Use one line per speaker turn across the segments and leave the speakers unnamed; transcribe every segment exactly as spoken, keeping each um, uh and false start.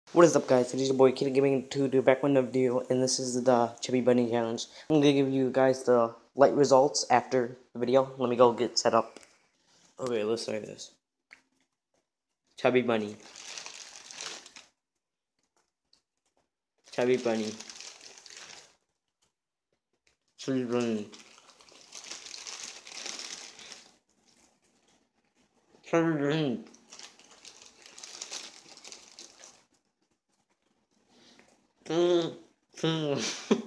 What is up, guys? It is your boy Kid Gaming two to back with another video, and this is the Chubby Bunny challenge. I'm gonna give you guys the light results after the video. Let me go get set up. Okay, let's try this. Chubby Bunny. Chubby Bunny. Chubby Bunny. Chubby Bunny. Mm, mm.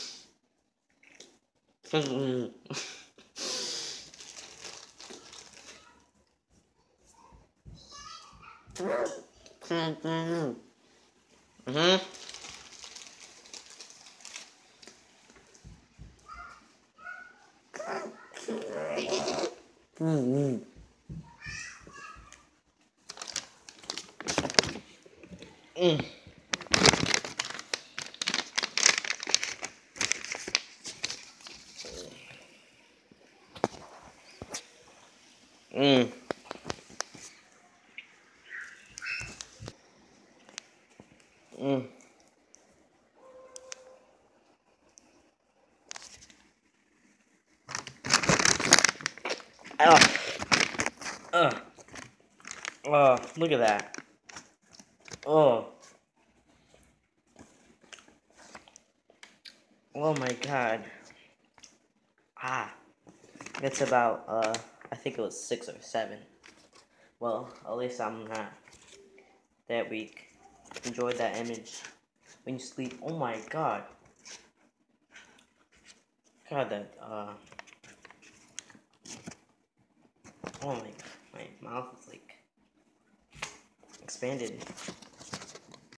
Mm. Mhm. Mm. Mm. Mm. Mm. Oh. Ugh. Oh, look at that. Oh. Oh my god. Ah. It's about, uh, I think it was six or seven. Well, at least I'm not that weak. Enjoy that image when you sleep. Oh my god. God, that, uh, oh my, my mouth is like expanded.